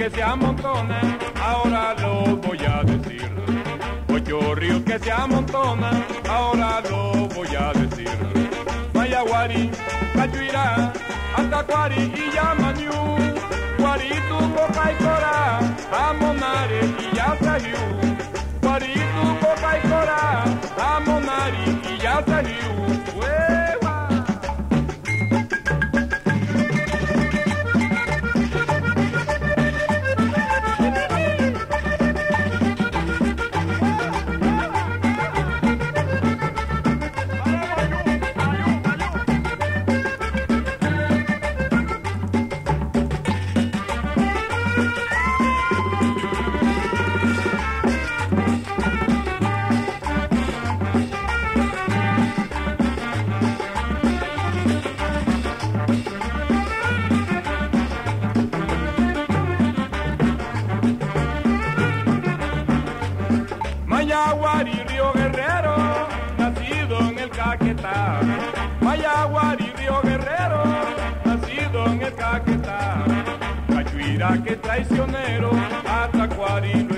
que se amontonan, ahora lo voy a decir. Ocho ríos que se amontonan, ahora lo voy a decir. Mayaguari, Cachuirá, Atacuari y Yamañú, Guaritu, Coca y Corá, Amonare y Yasayu. Guaritu, Coca y Corá, Amonari y Yasayu. Mayaguari, Río Guerrero, nacido en el Caquetá. Mayaguari, Río Guerrero, nacido en el Caquetá. Cachuira, que traicionero, Atacuari,